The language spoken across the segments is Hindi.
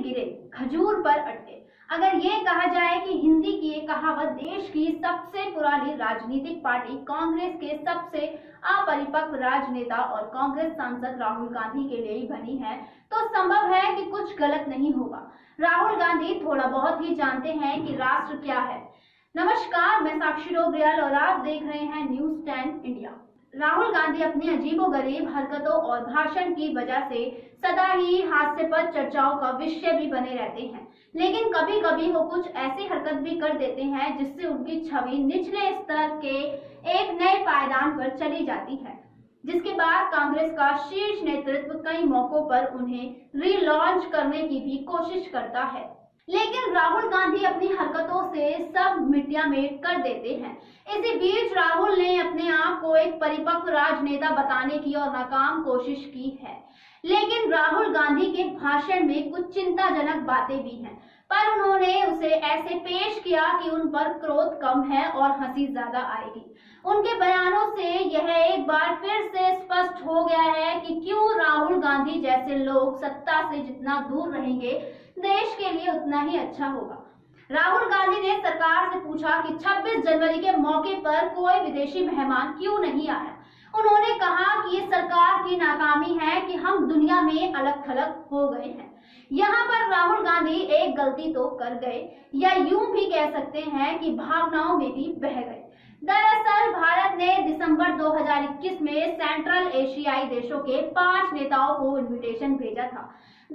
गिरे खजूर पर अटके। अगर ये कहा जाए कि हिंदी की ये कहावत देश की सबसे पुरानी राजनीतिक पार्टी कांग्रेस के सबसे अपरिपक्व राजनेता और कांग्रेस सांसद राहुल गांधी के लिए ही बनी है, तो संभव है कि कुछ गलत नहीं होगा। राहुल गांधी थोड़ा बहुत ही जानते हैं कि राष्ट्र क्या है। नमस्कार, मैं साक्षी डोबरियाल और आप देख रहे हैं न्यूज़ 10 इंडिया। राहुल गांधी अपनी अजीबोगरीब हरकतों और भाषण की वजह से सदा ही हास्यास्पद चर्चाओं का विषय भी बने रहते हैं, लेकिन कभी कभी वो कुछ ऐसी हरकत भी कर देते हैं जिससे उनकी छवि निचले स्तर के एक नए पायदान पर चली जाती है, जिसके बाद कांग्रेस का शीर्ष नेतृत्व कई मौकों पर उन्हें रीलॉन्च करने की भी कोशिश करता है। लेकिन राहुल गांधी अपनी हरकतों से सब मिटिया मेट कर देते हैं। इसी बीच राहुल ने अपने आप को एक परिपक्व राजनेता बताने की और नाकाम कोशिश की है। लेकिन राहुल गांधी के भाषण में कुछ चिंताजनक बातें भी हैं, पर उन्होंने उसे ऐसे पेश किया कि उन पर क्रोध कम है और हंसी ज्यादा आएगी। उनके बयानों से यह एक बार फिर से स्पष्ट हो गया है कि क्यों राहुल गांधी जैसे लोग सत्ता से जितना दूर रहेंगे, देश के लिए उतना ही अच्छा होगा। राहुल गांधी ने सरकार से पूछा कि 26 जनवरी के मौके पर कोई विदेशी मेहमान क्यों नहीं आया। उन्होंने कहा कि ये सरकार की नाकामी है कि हम दुनिया में अलग थलग हो गए हैं। यहाँ पर राहुल गांधी एक गलती तो कर गए, या यूं भी कह सकते हैं कि भावनाओं में भी बह गए। दरअसल भारत ने दिसंबर 2021 में सेंट्रल एशियाई देशों के 5 नेताओं को इनविटेशन भेजा था।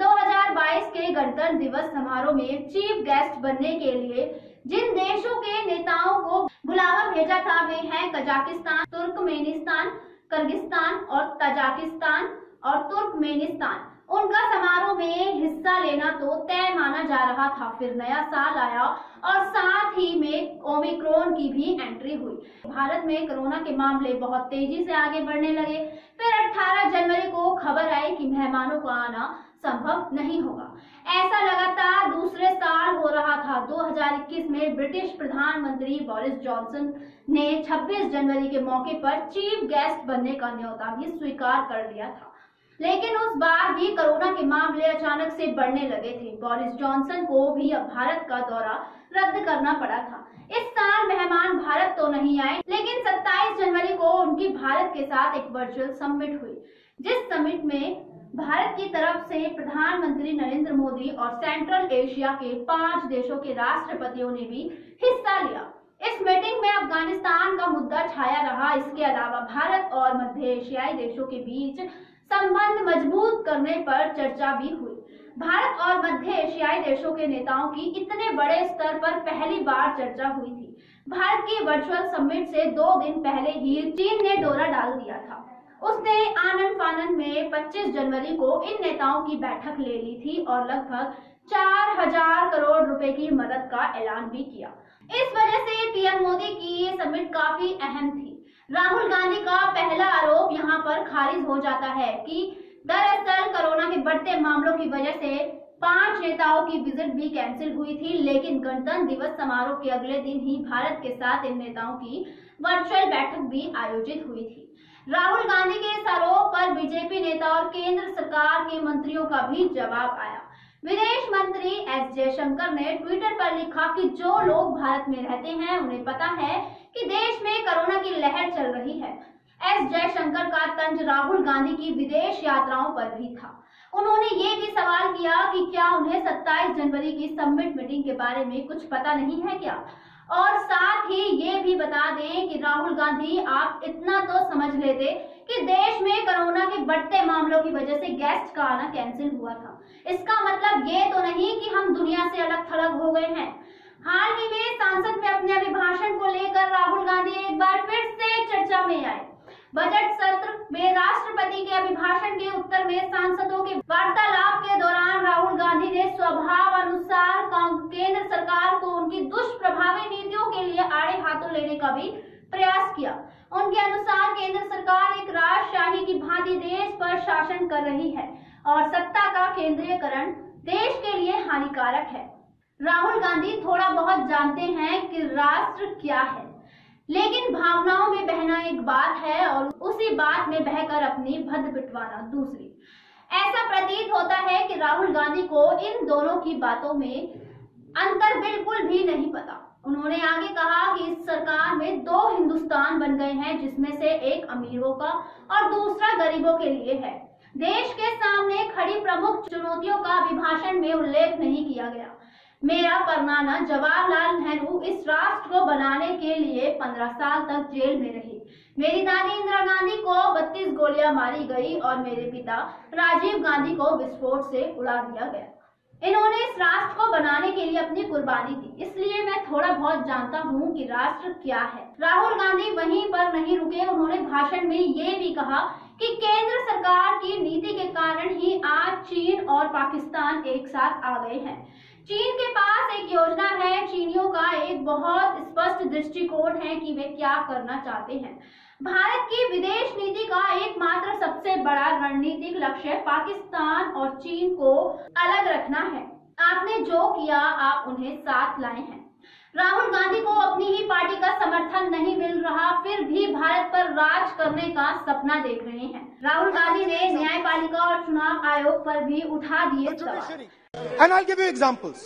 2022 के गणतंत्र दिवस समारोह में चीफ गेस्ट बनने के लिए जिन देशों के नेताओं को बुलावा भेजा था वे हैं कजाकिस्तान, तुर्कमेनिस्तान, किर्गिस्तान और तजाकिस्तान और तुर्कमेनिस्तान। उनका समारोह में हिस्सा लेना तो तय माना जा रहा था। फिर नया साल आया और साथ ही में ओमिक्रॉन की भी एंट्री हुई। भारत में कोरोना के मामले बहुत तेजी से आगे बढ़ने लगे। फिर 18 जनवरी को खबर आई कि मेहमानों का आना संभव नहीं होगा। ऐसा लगातार दूसरे साल हो रहा था। 2021 में ब्रिटिश प्रधानमंत्री बोरिस जॉनसन ने 26 जनवरी के मौके पर चीफ गेस्ट बनने का न्योता भी स्वीकार कर लिया था, लेकिन उस बार भी कोरोना के मामले अचानक से बढ़ने लगे थे। बोरिस जॉनसन को भी अब भारत का दौरा रद्द करना पड़ा था। इस साल मेहमान भारत तो नहीं आए, लेकिन 27 जनवरी को उनकी भारत के साथ एक वर्चुअल समिट हुई, जिस समिट में भारत की तरफ से प्रधानमंत्री नरेंद्र मोदी और सेंट्रल एशिया के 5 देशों के राष्ट्रपतियों ने भी हिस्सा लिया। इस मीटिंग में अफगानिस्तान का मुद्दा छाया रहा। इसके अलावा भारत और मध्य एशियाई देशों के बीच संबंध मजबूत करने पर चर्चा भी हुई। भारत और मध्य एशियाई देशों के नेताओं की इतने बड़े स्तर पर पहली बार चर्चा हुई थी। भारत की वर्चुअल समिट से 2 दिन पहले ही चीन ने डोरा डाल दिया था। उसने आनन फानन में 25 जनवरी को इन नेताओं की बैठक ले ली थी और लगभग 4000 करोड़ रुपए की मदद का ऐलान भी किया। इस वजह से पीएम मोदी की ये समिट काफी अहम थी। राहुल गांधी का पहला आरोप यहाँ पर खारिज हो जाता है कि दरअसल कोरोना के बढ़ते मामलों की वजह से 5 नेताओं की विजिट भी कैंसिल हुई थी, लेकिन गणतंत्र दिवस समारोह के अगले दिन ही भारत के साथ इन नेताओं की वर्चुअल बैठक भी आयोजित हुई थी। राहुल गांधी के इस आरोप पर बीजेपी नेता और केंद्र सरकार के मंत्रियों का भी जवाब आया। विदेश मंत्री एस जयशंकर ने ट्विटर पर लिखा कि जो लोग भारत में रहते हैं उन्हें पता है कि देश में कोरोना की लहर चल रही है। एस जयशंकर का तंज राहुल गांधी की विदेश यात्राओं पर भी था। उन्होंने ये भी सवाल किया कि क्या उन्हें 27 जनवरी की समिट मीटिंग के बारे में कुछ पता नहीं है क्या, और साथ ही ये भी बता दें कि राहुल गांधी आप इतना तो समझ लेते कि देश में कोरोना के बढ़ते मामलों की वजह से गेस्ट का आना कैंसिल हुआ था। इसका मतलब ये तो नहीं कि हम दुनिया से अलग थलग हो गए हैं। हाल ही में संसद में अपने अभिभाषण को लेकर राहुल गांधी एक बार फिर से चर्चा में आए। बजट सत्र में राष्ट्रपति के अभिभाषण के उत्तर में सांसदों के वार्तालाप के दौरान राहुल गांधी ने स्वभाव अनुसार केंद्र सरकार को उनकी दुष्प्रभावी नीतियों के लिए आड़े हाथों लेने का भी प्रयास किया। उनके अनुसार केंद्र सरकार एक राजशाही की भांति देश पर शासन कर रही है और सत्ता का केंद्रीयकरण देश के लिए हानिकारक है। राहुल गांधी थोड़ा बहुत जानते हैं कि राष्ट्र क्या है, लेकिन भावनाओं में बहना एक बात है और उसी बात में बहकर अपनी भद्द पिटवाना दूसरी। ऐसा प्रतीत होता है कि राहुल गांधी को इन दोनों की बातों में अंतर बिल्कुल भी नहीं पता। उन्होंने आगे कहा कि इस सरकार में दो हिंदुस्तान बन गए हैं, जिसमें से एक अमीरों का और दूसरा गरीबों के लिए है। देश के सामने खड़ी प्रमुख चुनौतियों का अभिभाषण में उल्लेख नहीं किया गया। मेरा परनाना जवाहरलाल नेहरू इस राष्ट्र को बनाने के लिए 15 साल तक जेल में रहे। मेरी दादी इंदिरा गांधी को 32 गोलियां मारी गई और मेरे पिता राजीव गांधी को विस्फोट से उड़ा दिया गया। इन्होंने इस राष्ट्र को बनाने के लिए अपनी कुर्बानी दी, इसलिए मैं थोड़ा बहुत जानता हूँ कि राष्ट्र क्या है। राहुल गांधी वहीं पर नहीं रुके। उन्होंने भाषण में ये भी कहा कि केंद्र सरकार की नीति के कारण ही आज चीन और पाकिस्तान एक साथ आ गए हैं। चीन के पास एक योजना है, चीनियों का एक बहुत स्पष्ट दृष्टिकोण है कि वे क्या करना चाहते हैं। भारत की विदेश नीति का एकमात्र सबसे बड़ा रणनीतिक लक्ष्य पाकिस्तान और चीन को अलग रखना है। आपने जो किया, आप उन्हें साथ लाए हैं। राहुल गांधी को अपनी ही पार्टी का समर्थन नहीं मिल रहा, फिर भी भारत पर राज करने का सपना देख रहे हैं। राहुल गांधी ने न्यायपालिका और चुनाव आयोग पर भी उठा दिए सवाल। And I'll give you examples.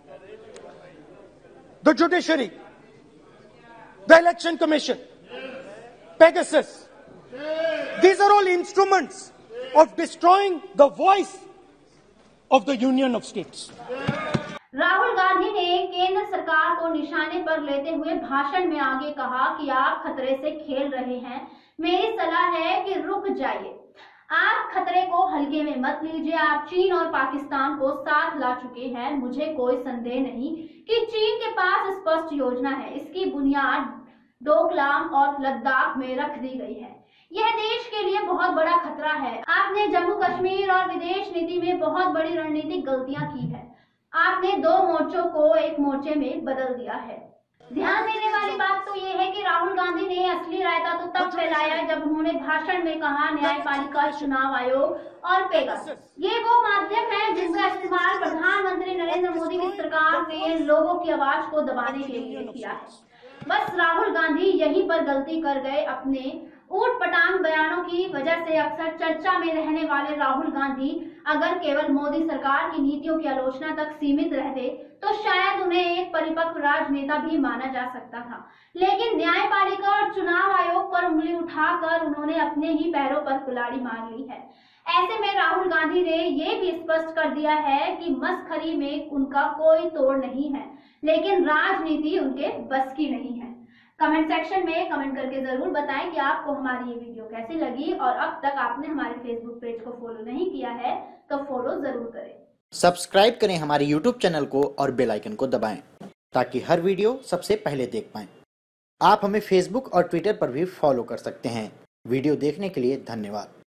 The judiciary, the election commission, Pegasus. These are all instruments of destroying the voice of the Union of States. Rahul Gandhi ने केंद्र सरकार को निशाने पर लेते हुए भाषण में आगे कहा कि आप खतरे से खेल रहे हैं। मेरी सलाह है कि रुक जाइए। आप खतरे को हल्के में मत लीजिए। आप चीन और पाकिस्तान को साथ ला चुके हैं। मुझे कोई संदेह नहीं कि चीन के पास स्पष्ट योजना है। इसकी बुनियाद डोकलाम और लद्दाख में रख दी गई है। यह देश के लिए बहुत बड़ा खतरा है। आपने जम्मू कश्मीर और विदेश नीति में बहुत बड़ी रणनीतिक गलतियां की है। आपने दो मोर्चों को एक मोर्चे में बदल दिया है। ध्यान देने वाली बात तो यह है कि राहुल गांधी ने असली रायता तो तब फैलाया जब उन्होंने भाषण में कहा न्यायपालिका, चुनाव आयोग और पेगासस ये वो माध्यम है जिसका इस्तेमाल प्रधानमंत्री नरेंद्र मोदी की सरकार ने लोगों की आवाज को दबाने के लिए किया है। बस राहुल गांधी यहीं पर गलती कर गए। अपने ऊट-पटांग बयानों की वजह से अक्सर चर्चा में रहने वाले राहुल गांधी अगर केवल मोदी सरकार की नीतियों की आलोचना तक सीमित रहते तो शायद उन्हें एक परिपक्व राजनेता भी माना जा सकता था। लेकिन न्यायपालिका और चुनाव आयोग पर उंगली उठाकर उन्होंने अपने ही पैरों पर कुल्हाड़ी मार ली है। ऐसे में राहुल गांधी ने ये भी स्पष्ट कर दिया है कि मस्खरी में उनका कोई तोड़ नहीं है, लेकिन राजनीति उनके बस की नहीं है। कमेंट सेक्शन में कमेंट करके जरूर बताएं कि आपको हमारी ये वीडियो कैसी लगी और अब तक आपने हमारे फेसबुक पेज को फॉलो नहीं किया है तो फॉलो जरूर करें। सब्सक्राइब करें हमारे यूट्यूब चैनल को और बेल आइकन को दबाएं ताकि हर वीडियो सबसे पहले देख पाएं। आप हमें फेसबुक और ट्विटर पर भी फॉलो कर सकते हैं। वीडियो देखने के लिए धन्यवाद।